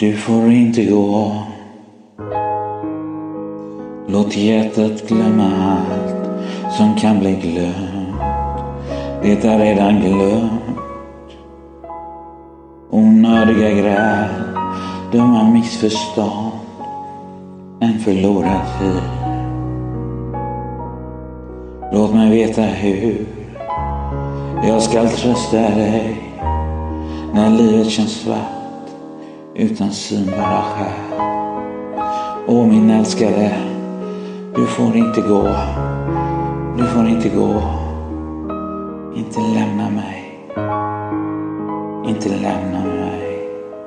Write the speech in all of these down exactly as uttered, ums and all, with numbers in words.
Du får inte gå. Låt hjärtat glömma allt som kan bli glömt. Det är redan glömt. Onödiga gräl, dumma missförstånd, en förlorad tid. Låt mig veta hur jag ska trösta dig när livet känns svart utan synbara skär. Åh min älskade, du får inte gå, du får inte gå, inte lämna mig, inte lämna mig.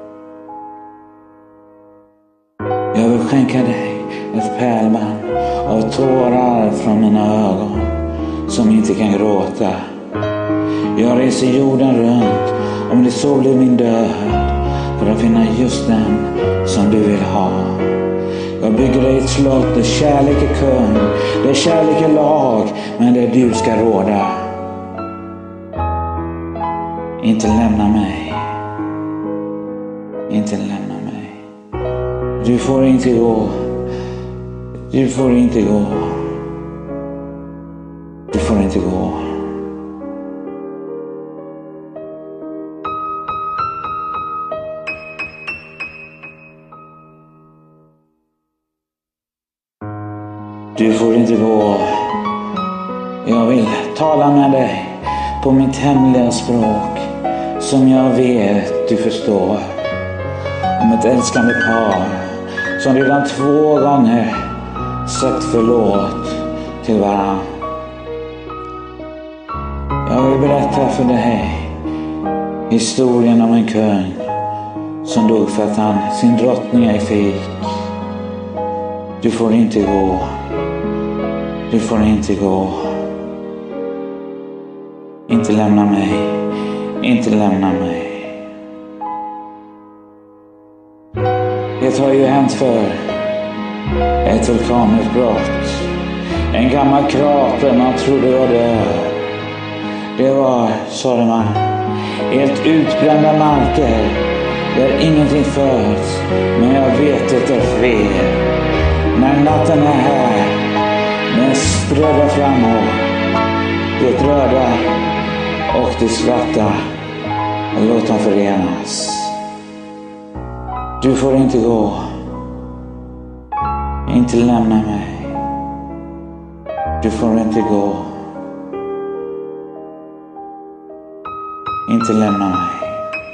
Jag vill skänka dig ett pärlband av tårar från mina ögon som inte kan gråta. Jag reser jorden runt, om det så blir min död, för att finna just den som du vill ha. Jag bygger dig ett slott där kärlek är kung, där kärlek är lag, men där du ska råda. Inte lämna mig, inte lämna mig. Du får inte gå, du får inte gå, du får inte gå. Du får inte gå. Jag vill tala med dig på mitt hemliga språk som jag vet du förstår. Om ett älskande par som redan två gånger sagt förlåt till varann. Jag vill berätta för dig historien om en kung som dog för att han sin drottning ej fick. Du får inte gå. Du får inte gå. Inte lämna mig. Inte lämna mig. Det har ju hänt för ett vulkanutbrott. En gammal krater man trodde var död. Det var, sade man, helt utbrända marker där ingenting föds. Men jag vet att det är fel. När natten är här, den spröda framåt, det röda och det svarta, låt dem förenas. Du får inte gå, inte lämna mig. Du får inte gå, inte lämna mig.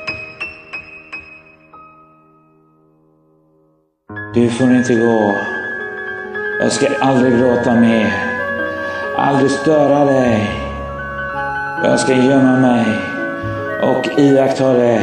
Du får inte gå. Jag ska aldrig gråta mer, aldrig störa dig. Jag ska gömma mig och iaktta dig.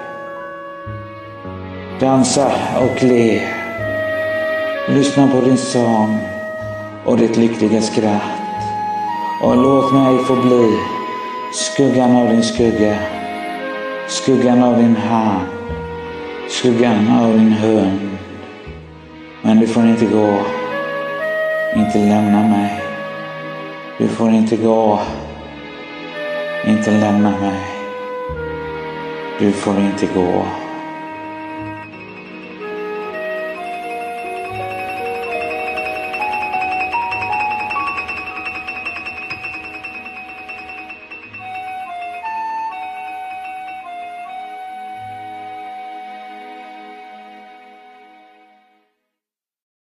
Dansa och le. Lyssna på din sång och ditt lyckliga skratt. Och låt mig få bli skuggan av din skugga, skuggan av din hand, skuggan av din hund. Men du får inte gå. Inte lämna mig. Du får inte gå. Inte lämna mig. Du får inte gå.